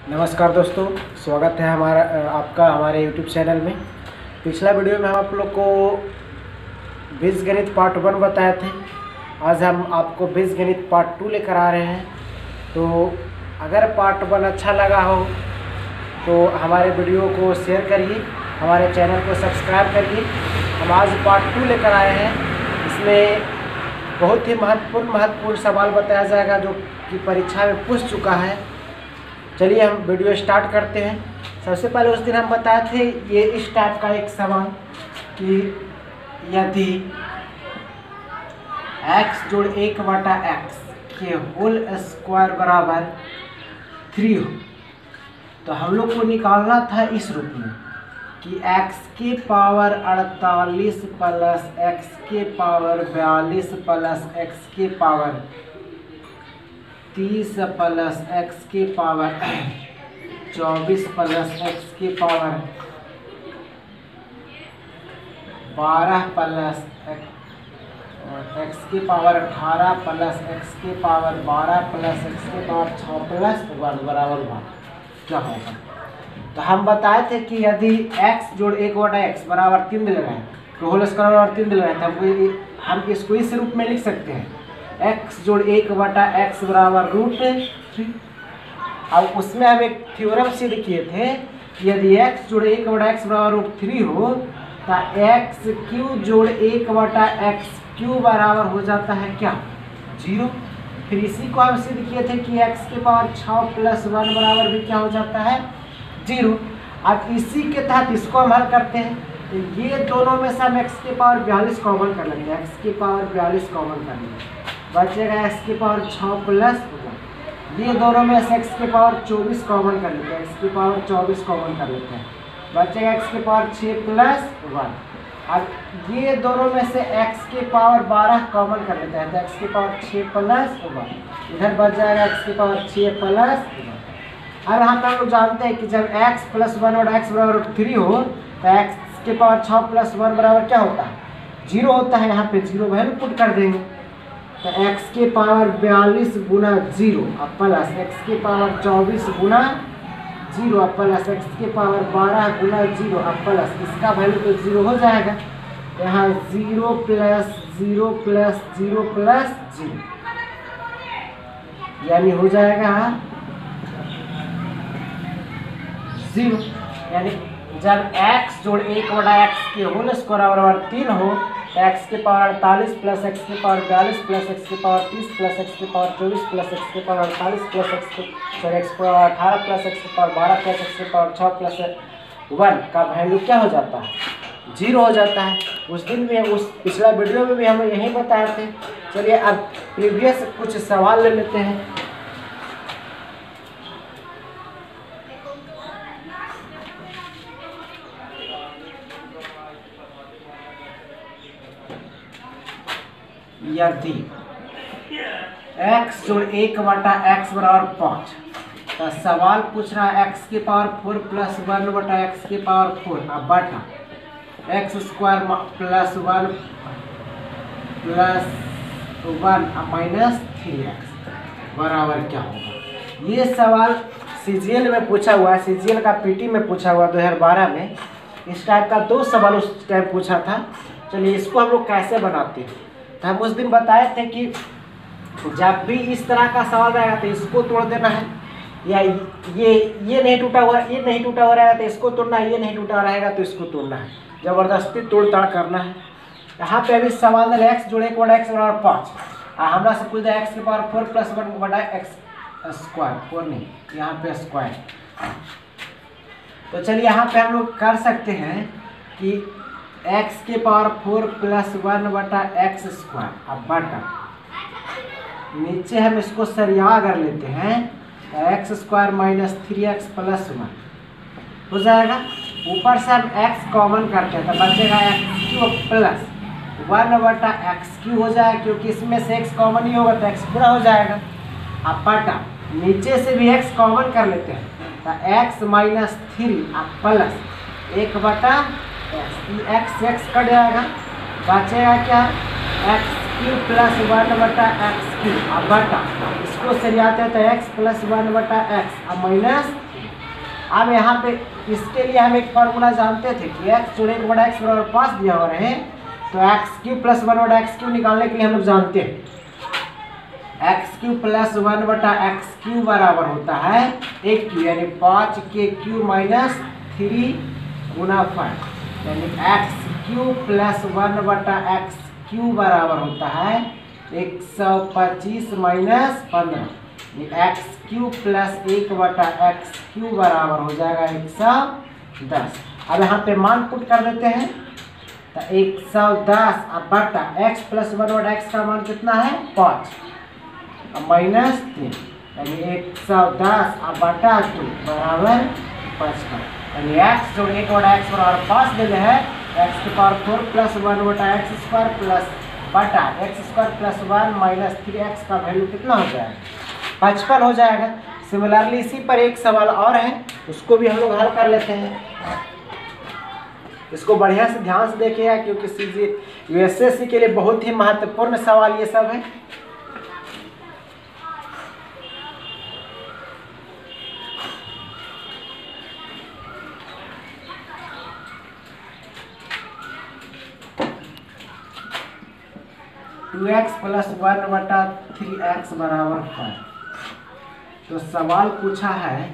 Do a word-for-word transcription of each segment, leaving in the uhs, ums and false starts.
नमस्कार दोस्तों, स्वागत है हमारा आपका हमारे यूट्यूब चैनल में। पिछला वीडियो में हम आप लोग को बीजगणित पार्ट वन बताए थे। आज हम आपको बीजगणित पार्ट टू लेकर आ रहे हैं। तो अगर पार्ट वन अच्छा लगा हो तो हमारे वीडियो को शेयर करिए, हमारे चैनल को सब्सक्राइब करिए। हम आज पार्ट टू लेकर आए हैं। इसमें बहुत ही महत्वपूर्ण महत्वपूर्ण सवाल बताया जाएगा जो कि परीक्षा में पूछ चुका है। चलिए हम वीडियो स्टार्ट करते हैं। सबसे पहले उस दिन हम बताए थे ये इस टाइप का एक सवाल कि यदि x जोड़ एक बटा एक्स के होल स्क्वायर बराबर थ्री हो तो हम लोग को निकालना था इस रूप में कि x के पावर अड़तालीस प्लस x के पावर बयालीस प्लस x के पावर तीस प्लस एक्स के पावर चौबीस प्लस एक्स के पावर बारह प्लस एक्स के पावर अठारह प्लस एक्स के पावर बारह प्लस एक्स के पावर छः प्लस वन बराबर वन क्या होगा। तो हम बताए थे कि यदि x जोड़ एक बटा एक्स बराबर तीन दिल रहे तो होल स्क्वायर बराबर तीन दिल रहे थे, हमको हम इसको इस रूप में लिख सकते हैं x जोड़ एक बटा एक्स बराबर रूट थ्री। अब उसमें हम एक थ्योरम सिद्ध किए थे कि यदि x जोड़ एक बटा एक्स बराबर रूट थ्री हो तो एक्स क्यू जोड़ एक बटा एक्स क्यू बराबर हो जाता है क्या, जीरो। फिर इसी को हम सिद्ध किए थे कि x के पावर छः प्लस वन बराबर भी क्या हो जाता है, जीरो। अब इसी के तहत इसको हम हल करते हैं तो ये दोनों में से हम x के पावर बयालीस कॉमन कर लेंगे, x के पावर बयालीस कॉमन कर लेंगे, बचेगा x के पावर छः प्लस वन। ये दोनों में से x के पावर चौबीस कॉमन कर लेते हैं, x के पावर चौबीस कॉमन कर लेते हैं, बचेगा x के पावर छः प्लस वन। अब ये दोनों में से x के पावर बारह कॉमन कर लेते हैं तो x के पावर छः प्लस वन, इधर बच जाएगा x के पावर छः प्लस वन। अब यहाँ पर हम लोग जानते हैं कि जब x प्लस वन और x बराबर थ्री हो तो x के पावर छः प्लस वन बराबर क्या होता है, जीरो होता है। यहाँ पे जीरो वैल्यू पुट कर देंगे तो x के पावर बयालीस गुना जीरो अब प्लस x के पावर चौबीस गुना जीरो अब प्लस x के पावर बारह गुना जीरो अब प्लस इसका वैल्यू तो जीरो हो जाएगा। यहाँ zero plus zero plus zero plus zero यानी हो जाएगा जीरो। यानी जब x जोड़ एक बटा एक्स के होल स्क्वायर बराबर तीन हो तो x के पावर अड़तालीस प्लस एक्स के पावर बयालीस प्लस एक्स के पावर तीस प्लस एक्स के पावर चौबीस प्लस एक्स के पावर अड़तालीस प्लस एक्स के सॉरी एक्स के पावर अठारह प्लस एक्स के पावर बारह प्लस एक्स के पावर छः प्लस वन का वैल्यू क्या हो जाता है, जीरो हो जाता है। उस दिन भी उस पिछला वीडियो में भी हम यही बताए थे। चलिए अब प्रीवियस कुछ सवाल ले लेते हैं। यदि x जोड़ एक बटा एक्स बराबर पाँच तो सवाल पूछ रहा है x के पावर फोर प्लस वन बटा एक्स के पावर फोर अब बटा x square plus one plus one minus three x बराबर क्या होगा। ये सवाल सी जी एल में पूछा हुआ है, सी जी एल का पी टी में पूछा हुआ दो हज़ार बारह में। इस टाइप का दो सवाल उस टाइम पूछा था। चलिए इसको हम लोग कैसे बनाते हैं तो हम उस दिन बताए थे कि जब भी इस तरह का सवाल रहेगा तो इसको तोड़ देना है, या ये ये नहीं टूटा हुआ ये नहीं टूटा हुआ रहेगा तो इसको तोड़ना है, ये नहीं टूटा रहेगा तो इसको तोड़ना है, ज़बरदस्ती तोड़ ताड़ करना है। यहाँ पे अभी सवाल है एक्स जोड़े एक बटा एक्स बराबर पाँच, हमरा से पूछ दिया एक्स के पावर फोर प्लस वन बटा एक्स स्क्वायर, फोर नहीं यहाँ पे स्क्वायर। तो चलिए यहाँ पे हम लोग कर सकते हैं कि x के पावर फोर प्लस वन बटा एक्स स्क्वायर अब बटा नीचे हम इसको सरिया कर लेते हैं तो x square minus three x plus one हो जाएगा। ऊपर से हम x कॉमन करते हैं तो बचेगा एक्स क्यू प्लस वन बटा एक्स क्यू हो जाएगा, क्योंकि इसमें से x कॉमन ही होगा तो x पूरा हो जाएगा। अब बटा नीचे से भी x कॉमन कर लेते हैं तो x माइनस थ्री अब प्लस एक बटा एक्स एक्स कट जाएगा, बचेगा क्या एक्स क्यू प्लस वन बटा एक्स क्यू अब बटा इसको सरियाते हैं तो एक्स प्लस वन बटा एक्स अब माइनस अब यहाँ पे इसके लिए हम एक फार्मूला जानते थे कि एक्स जोड़े एक बटा एक्स बराबर पाँच दिया हो रहे हैं, तो एक्स क्यू प्लस वन बटा एक्स क्यू निकालने के लिए हम लोग जानते हैं एक्स क्यू प्लस वन बटा एक्स क्यू बराबर होता है एक क्यू, यानी पाँच के क्यू माइनस थ्री गुना फाइव, यानी एक्स क्यू प्लस वन बटा एक्स क्यू बराबर होता है एक सौ पच्चीस माइनस पंद्रह, एक्स क्यू प्लस एक बटा एक्स क्यू बराबर हो जाएगा एक सौ दस। अब यहाँ पे मान पुट कर देते हैं, तो एक सौ दस अब बटा एक्स प्लस वन बटा एक्स का मान कितना है पाँच, अब माइनस तीन, यानी एक सौ दस अब बटा टू बराबर पचपन, यानी एक्स जो एक बटा एक्स बराबर पाँच दे है, एक्स के पावर फोर प्लस वन बटा एक्स स्क्वायर प्लस बटा x square plus one minus three x का वैल्यू कितना हो जाएगा पचपन हो जाएगा। सिमिलरली इसी पर एक सवाल और है, उसको भी हम लोग हल कर लेते हैं। इसको बढ़िया से ध्यान से देखिएगा क्योंकि सीजी यूएसएससी के लिए बहुत ही महत्वपूर्ण सवाल ये सब है। टू एक्स प्लस वन बटा थ्री एक्स बराबर फाइव, तो सवाल पूछा है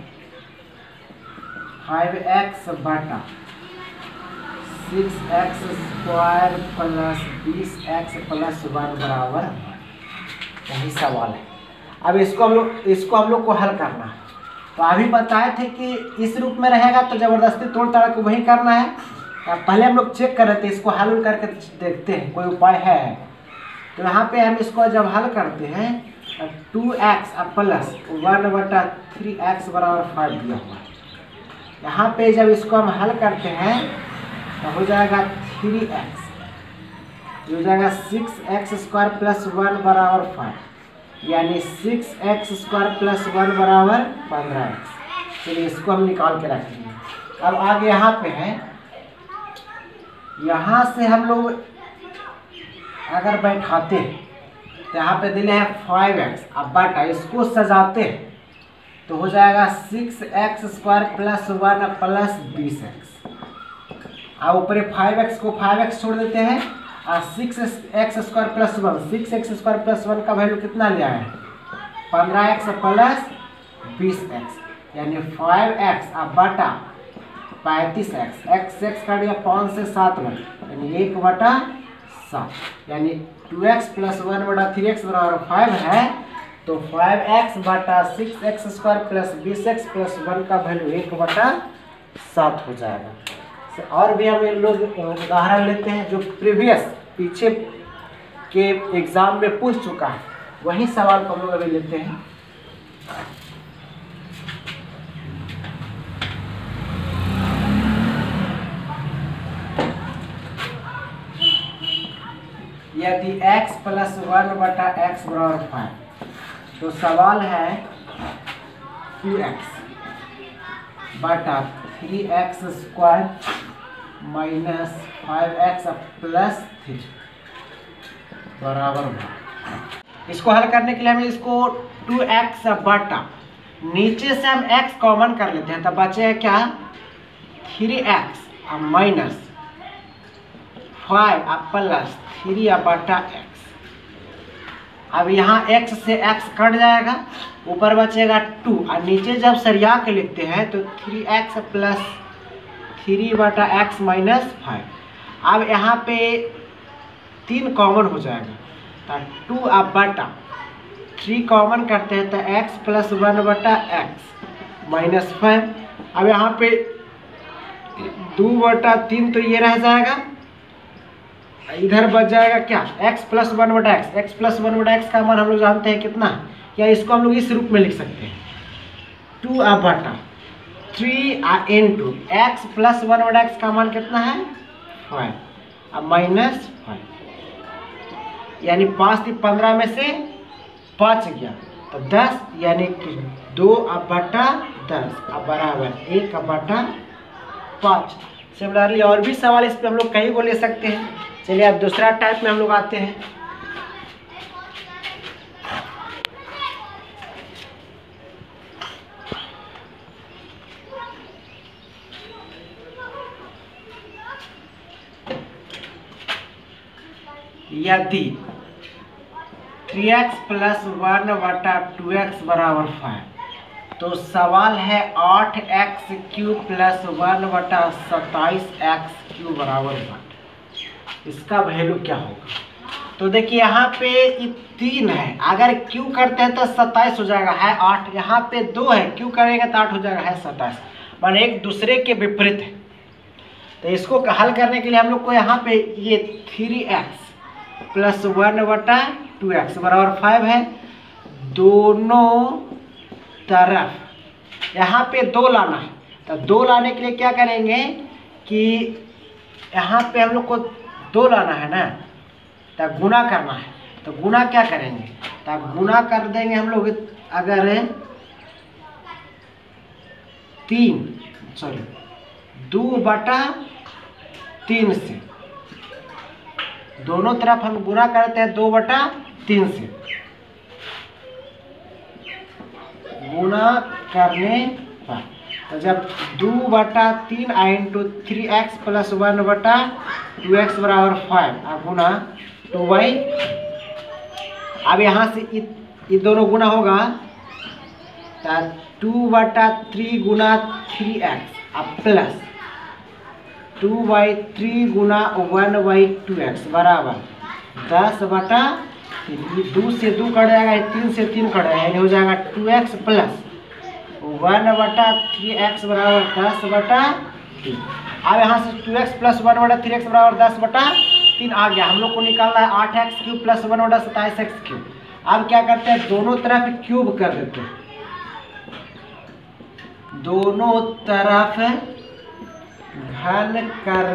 फाइव एक्स बटा सिक्स एक्स स्क्वायर प्लस बीस एक्स प्लस वन बराबर, यही सवाल है। अब इसको हम लोग इसको हम लोग को हल करना है। तो अभी बताए थे कि इस रूप में रहेगा तो ज़बरदस्ती तोड़ ताड़ के वही करना है। पहले हम लोग चेक कर रहे थे, इसको हल करके देखते हैं कोई उपाय है। तो यहाँ पे हम इसको जब हल करते हैं टू एक्स प्लस वन बटा थ्री एक्स बराबर फाइव दिया हुआ है। यहाँ पे जब इसको हम हल करते हैं तो हो जाएगा थ्री एक्स, हो जाएगा six x square plus one बराबर फाइव, यानी six x square plus one बराबर पंद्रह एक्स। चलिए इसको हम निकाल के रखेंगे। अब आगे यहाँ पे है, यहाँ से हम लोग अगर बैठाते हैं तो यहाँ पे दिले हैं फाइव एक्स, अब बटा इसको सजाते हैं तो हो जाएगा six x square plus one plus बीस एक्स। अब ऊपर फाइव एक्स को फाइव एक्स छोड़ देते हैं और six x square plus one, six x square plus one का वैल्यू कितना लिया है पंद्रह एक्स प्लस बीस एक्स, यानी फाइव एक्स अब बटा पैंतीस एक्स, एक्स एक्स का दिया पाँच से सात में, यानी एक बटा सात, यानी टू एक्स प्लस वन बटा थ्री एक्स बराबर फाइव है। तो फाइव एक्स बटा सिक्स एक्स स्क्वायर प्लस बीस एक्स प्लस वन का वैल्यू एक बटा सात हो जाएगा। और भी हम लोग उदाहरण लेते हैं जो प्रीवियस पीछे के एग्जाम में पूछ चुका है, वही सवाल को हम लोग अभी लेते हैं। यदि x प्लस वन बटा एक्स बराबर फाइव, तो सवाल है टू एक्स बटा three x square minus five x plus three बराबर वन। इसको हल करने के लिए हमें इसको टू एक्स बटा नीचे से हम x कॉमन कर लेते हैं, तब बचेगा क्या three x minus five plus three बटा एक्स। अब यहाँ x से x कट जाएगा, ऊपर बचेगा टू और नीचे जब सरिया के लिखते हैं तो थ्री एक्स प्लस थ्री बटा एक्स माइनस फाइव। अब यहाँ पे तीन कॉमन हो जाएगा, तो टू अब बटा थ्री कॉमन करते हैं तो x प्लस वन बटा एक्स माइनस फाइव। अब यहाँ पे दो बटा तीन तो ये रह जाएगा, इधर बच जाएगा क्या x प्लस वन बटा एक्स। एक्स प्लस वन बटा एक्स का मान हम लोग जानते हैं कितना, या इसको हम लोग इस रूप में लिख सकते हैं टू अब बटा three in two x plus one बटा एक्स का मान कितना है फाइव, अब माइनस फाइव, यानी पाँच थी पंद्रह में से पाँच गया तो दस, यानी कि दो अब बटा दस अब बराबर एक अब बटा पाँच। सिमिलरली और भी सवाल इस पर हम लोग कहीं को ले सकते हैं। चलिए अब दूसरा टाइप में हम लोग आते हैं। यदि थ्री एक्स प्लस वन बटा टू एक्स बराबर फाइव, तो सवाल है आठ एक्स क्यूब प्लस वन बटा सत्ताईस एक्स क्यूब बराबर वन, इसका वैल्यू क्या होगा? तो देखिए यहाँ पे तीन है, अगर क्यू करते हैं तो सत्ताईस हो जाएगा, है आठ। यहाँ पे दो है, क्यू करेगा तो आठ हो जाएगा, है सत्ताईस। मान एक दूसरे के विपरीत है। तो इसको हल करने के लिए हम लोग को यहाँ पे ये थ्री एक्स प्लस वन बटा टू एक्स बराबर फाइव है, दोनों तरफ यहाँ पे दो लाना है। तो दो लाने के लिए क्या करेंगे कि यहाँ पे हम लोग को दो लाना है ना, तो गुना करना है। तो गुना क्या करेंगे? तो गुना कर देंगे हम लोग, अगर तीन सॉरी दो बटा तीन से, दोनों तरफ हम गुना करते हैं दो बटा तीन से, गुना करने पर तो जब दो बटा तीन आई into three x plus one बटा टू एक्स बराबर फाइव, अब गुना टू बाई, अब यहाँ से ये दोनों गुना होगा, तो टू बटा थ्री गुना थ्री एक्स अब प्लस टू बाई थ्री गुना वन बाई टू एक्स बराबर दस बटा तीन। दो से दो कट जाएगा, तीन से तीन कट जाएगा, हो जाएगा टू एक्स प्लस वन बटा थ्री एक्स बराबर दस बटा तीन। अब यहाँ से टू एक्स प्लस वन बटा थ्री एक्स बराबर दस बटा तीन आ गया। हम लोग को निकालना है आठ एक्स क्यूब प्लस वन बटा सत्ताईस एक्स क्यूब। अब क्या करते हैं, दोनों तरफ क्यूब कर देते हैं, दोनों तरफ घन कर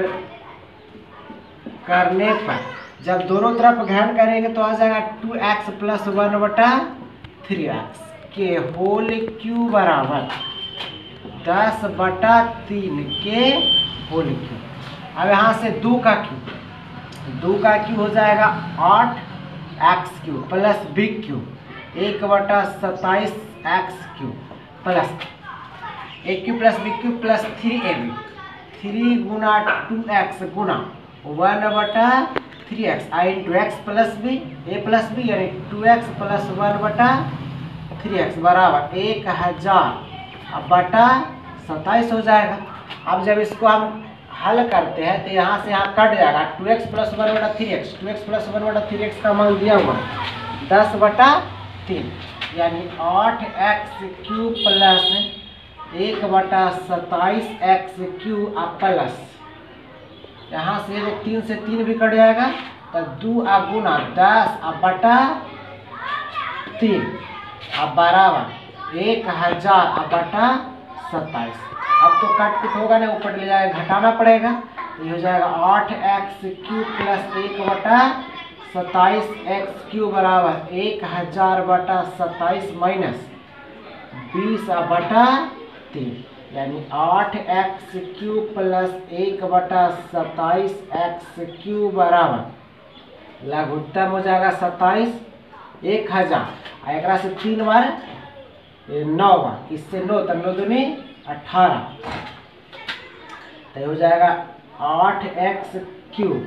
करने पर जब दोनों तरफ घन करेंगे तो आ जाएगा टू एक्स प्लस वन बटा थ्री एक्स के होल क्यूब बराबर दस बटा तीन के होल क्यूब। अब यहाँ से दो का क्यूब, दो का क्यूब हो जाएगा आठ x cube plus b cube एक बटा सत्ताईस x cube plus a cube plus b cube plus three a b, three गुना टू एक्स गुना वन बटा थ्री एक्स आई into x plus b, a plus b यानी टू एक्स प्लस वन बटा three x बराबर एक हजार बटा सत्ताईस हो जाएगा। अब जब इसको हम हल करते हैं तो यहाँ से यहाँ कट जाएगा, टू एक्स प्लस वन बटा three x, two x plus one बटा थ्री एक्स का मान दिया हुआ दस बटा तीन, यानी आठ एक्स क्यूब प्लस एक बटा सत्ताईस एक्स क्यूब प्लस, यहाँ से तीन से तीन भी कट जाएगा, तो दो गुना दस बटा तीन अब बराबर एक हजार बटा सत्ताईस। अब तो कट कुट होगा ना, ऊपर ले जाएगा, घटाना पड़ेगा, तो ये हो जाएगा आठ एक्स क्यूब प्लस एक बटा सत्ताईस एक्स क्यूब बराबर एक हजार बटा सत्ताईस माइनस बीस बटा तीन, यानी आठ एक्स क्यूब प्लस एक बटा सत्ताईस एक्स क्यूब बराबर लघुत्तम हो जाएगा सत्ताईस एक हजार, एक से तीन बार नौ बार, इससे नौ तक नौ दूनी अठारह, तो हो जाएगा आठ एक्स क्यूब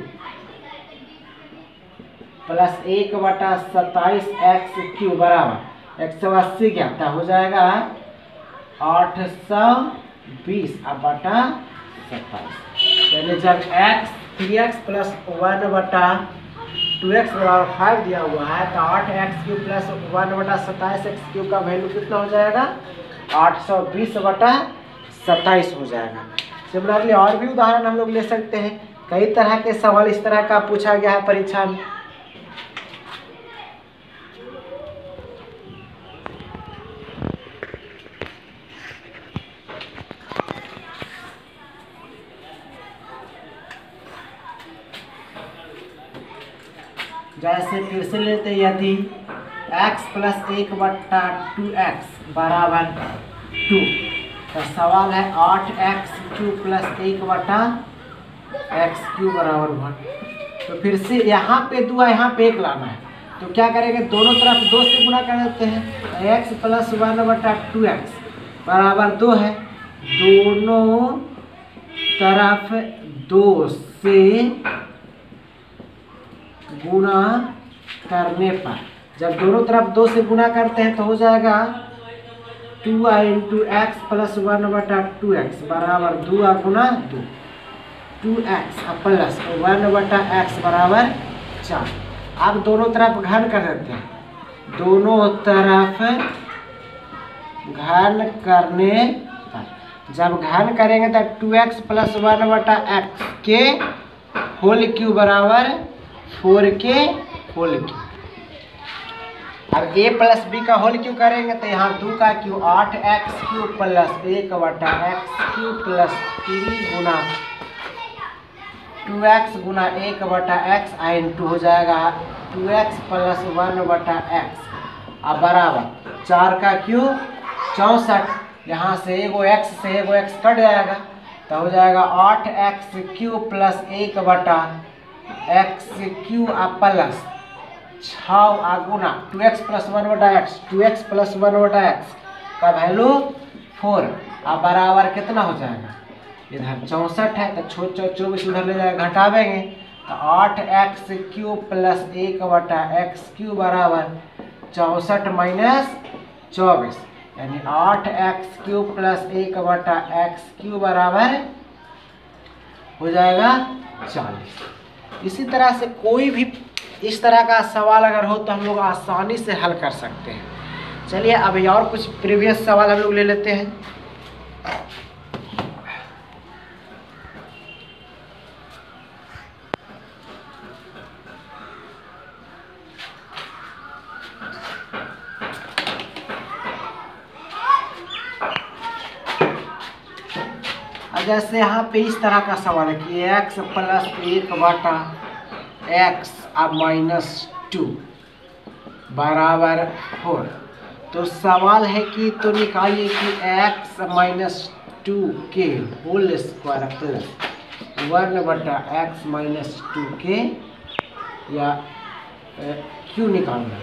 प्लस एक बटा सत्ताईस एक्स क्यूब बराबर एक सौ अस्सी क्या तो हो जाएगा आठ सौ बीस बटा सत्ताईस। यानी जब x three x plus one बटा टू एक्स बराबर फाइव दिया हुआ है तो आठ एक्स क्यूब प्लस वन बटा सत्ताईस एक्स क्यूब का वैल्यू कितना हो जाएगा आठ सौ बीस बटा सत्ताईस हो जाएगा। सिमिलरली और भी उदाहरण हम लोग ले सकते हैं, कई तरह के सवाल इस तरह का पूछा गया है परीक्षा में। जैसे फिर से लेते हैं, यदि x प्लस एक बट्टा टू एक्स बराबर टू, तो सवाल है आठ एक्स क्यूब प्लस एक बटा एक्स क्यूब बराबर वन। तो फिर से यहाँ पे दो है, यहाँ पे एक लाना है, तो क्या करेंगे दोनों तरफ दो से गुना कर देते हैं। x प्लस वन बटा टू एक्स बराबर दो है, दोनों तरफ दो से गुना करने पर, जब दोनों तरफ दो से गुना करते हैं तो हो जाएगा टू आई इंटू एक्स प्लस वन बटा टू एक्स बराबर दो आ गुना दो, टू एक्स प्लस वन बटा एक्स बराबर चार। अब दोनों तरफ घन कर देते हैं, दोनों तरफ घन करने पर, जब घन करेंगे तो टू एक्स प्लस वन बटा एक्स के होल क्यू बराबर फोर के होल क्यू। अब a प्लस बी का होल क्यू करेंगे तो यहाँ दो का क्यू आठ एक्स क्यू प्लस एक बटा एक्स क्यू प्लस थ्री गुना टू एक्स गुना एक बटा एक्स आई इंटू हो जाएगा टू एक्स प्लस वन बटा एक्स अब बराबर चार का क्यू चौंसठ, यहाँ से एगो एक्स से एगो एक्स कट जाएगा तो हो जाएगा आठ एक्स क्यू प्लस एक बटा एक्स क्यू प्लस छः आगुना टू एक्स प्लस वन बटा x, two x plus one बटा एक्स का वैल्यू फोर अब बराबर कितना हो जाएगा, इधर चौंसठ है तो छो चौबीस उधर ले जाएगा घटावेंगे तो आठ एक्स क्यू प्लस एक बटा एक्स क्यू बराबर चौंसठ माइनस चौबीस, यानी आठ एक्स क्यू प्लस एक बटा एक्स क्यू बराबर हो जाएगा चालीस। इसी तरह से कोई भी इस तरह का सवाल अगर हो तो हम लोग आसानी से हल कर सकते हैं। चलिए अभी और कुछ प्रीवियस सवाल हम लोग ले लेते हैं। जैसे यहाँ पे इस तरह का सवाल है कि x प्लस एक बटा एक्स अब माइनस टू बराबर फोर, तो सवाल है कि तो निकालिए कि x माइनस टू के होल स्क्वायर प्लस वन बटा एक्स माइनस टू के या क्यू निकालना,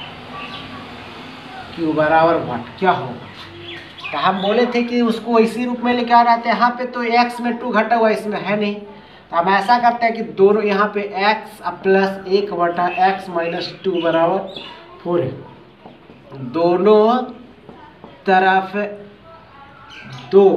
क्यू बराबर व्हाट क्या होगा। तो हम बोले थे कि उसको इसी रूप में लेके आ रहे थे, यहाँ पे तो x में टू घटा हुआ इसमें है नहीं, तो हम ऐसा करते हैं कि दोनों यहाँ पे x प्लस एक बटा एक्स माइनस टू बराबर फोर है, दोनों तरफ दो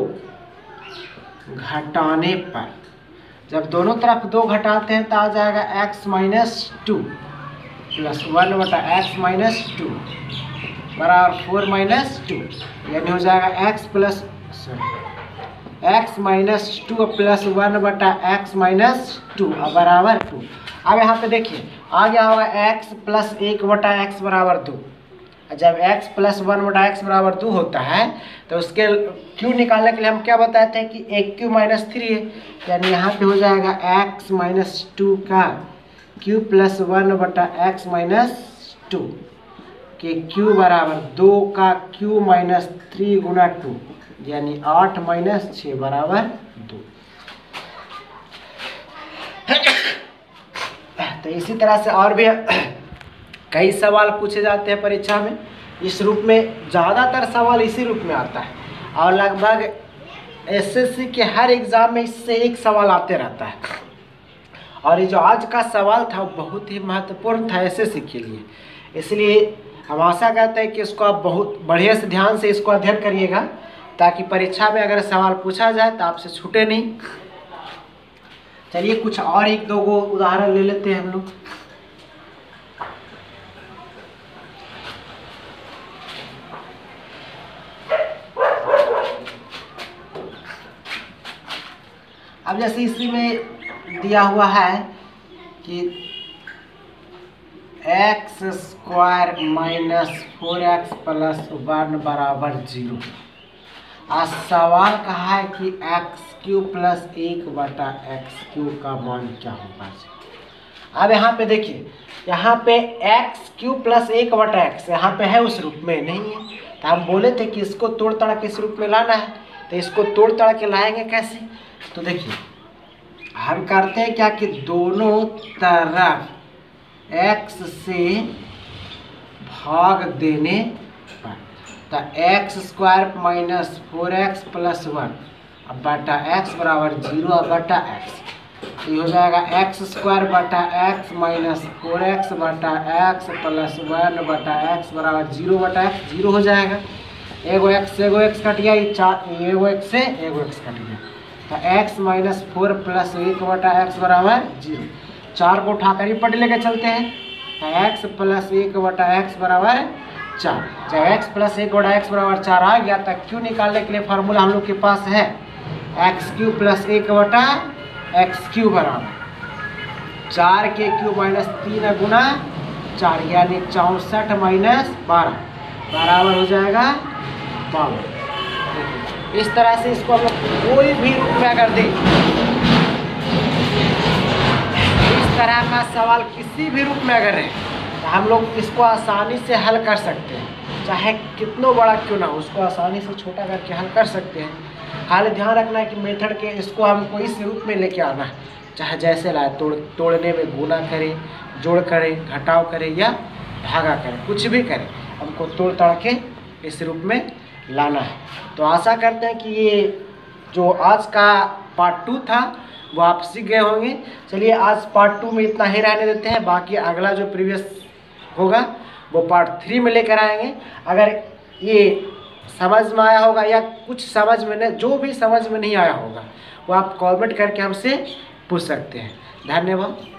घटाने पर, जब दोनों तरफ दो घटाते हैं तो आ जाएगा x minus two plus one बटा एक्स माइनस टू बराबर फोर माइनस टू, यानी हो जाएगा x plus sorry x minus two plus one बटा एक्स माइनस टू बराबर टू। अब यहाँ पे देखिए आ गया होगा x प्लस एक बटा एक्स बराबर दो, जब x प्लस वन बटा एक्स बराबर दो होता है तो उसके q निकालने के लिए हम क्या बताते हैं कि एक क्यू माइनस थ्री है, यानी यहाँ पे हो जाएगा x माइनस टू का q प्लस वन बटा एक्स माइनस टू के q बराबर दो का q माइनस थ्री गुना टू, यानी आठ माइनस छः बराबर दो। तो इसी तरह से और भी कई सवाल पूछे जाते हैं परीक्षा में, इस रूप में ज़्यादातर सवाल इसी रूप में आता है और लगभग एसएससी के हर एग्ज़ाम में इससे एक सवाल आते रहता है। और ये जो आज का सवाल था वो बहुत ही महत्वपूर्ण था एसएससी के लिए, इसलिए हम आशा करते हैं कि इसको आप बहुत बढ़िया से ध्यान से इसको अध्ययन करिएगा ताकि परीक्षा में अगर सवाल पूछा जाए तो आपसे छूटे नहीं। चलिए कुछ और एक दो गो उदाहरण ले लेते हैं हम लोग। अब जैसे इसी में दिया हुआ है कि x square minus four x plus one बराबर जीरो। आज सवाल कहा है कि एक्स क्यू प्लस एक बटा एक्स क्यू का मान क्या होगा। अब यहाँ पे देखिए, यहाँ पे एक्स क्यू प्लस एक बटा एक्स यहाँ पे है, उस रूप में नहीं है, तो हम बोले थे कि इसको तोड़ तड़ा के इस रूप में लाना है। तो इसको तोड़ तड़ा के लाएंगे कैसे, तो देखिए हम करते हैं क्या कि दोनों तरफ x से भाग देने पर, तो x square minus four x plus one अब बटा एक्स बराबर जीरो अब बटा एक्स। ये हो जाएगा एक्स स्क्वायर बटा एक्स माइनस फोर एक्स बटा एक्स प्लस वन बटा एक्स बराबर जीरो बटा एक्स, जीरो हो जाएगा। एगो एक्स एगो एक्स कट गया, ये चार एगो एक्स से एगो एक्स कट गया, तो एक्स माइनस फोर प्लस एक बटा एक्स बराबर जीरो। चार को उठाकर ही पट लेके चलते हैं, तो एक्स प्लस एक बटा एक्स बराबर चार। जब एक्स प्लस एक बटा एक्स बराबर चार आ गया, तो क्यू निकालने के लिए फार्मूला हम लोग के पास है एक्स क्यू प्लस एक बटा एक्स क्यू बराबर चार के क्यू माइनस तीन गुना चार, यानी चौंसठ माइनस बारह बराबर हो जाएगा बावन। इस तरह से इसको हम लोग कोई भी रूप में अगर दें, इस तरह का सवाल किसी भी रूप में अगर है तो हम लोग इसको आसानी से हल कर सकते हैं, चाहे कितना बड़ा क्यों ना हो, उसको आसानी से छोटा करके हल कर सकते हैं। खाली ध्यान रखना है कि मेथड के इसको हमको इस रूप में लेके आना है, चाहे जैसे लाए, तोड़ तोड़ने में गुना करें, जोड़ करें, घटाव करें या भागा करें, कुछ भी करें, हमको तोड़ ताड़ के इस रूप में लाना है। तो आशा करते हैं कि ये जो आज का पार्ट टू था वो आप सीख गए होंगे। चलिए आज पार्ट टू में इतना ही रहने देते हैं, बाकी अगला जो प्रीवियस होगा वो पार्ट थ्री में लेकर आएंगे। अगर ये समझ में आया होगा या कुछ समझ में नहीं, जो भी समझ में नहीं आया होगा वो आप कमेंट करके हमसे पूछ सकते हैं। धन्यवाद।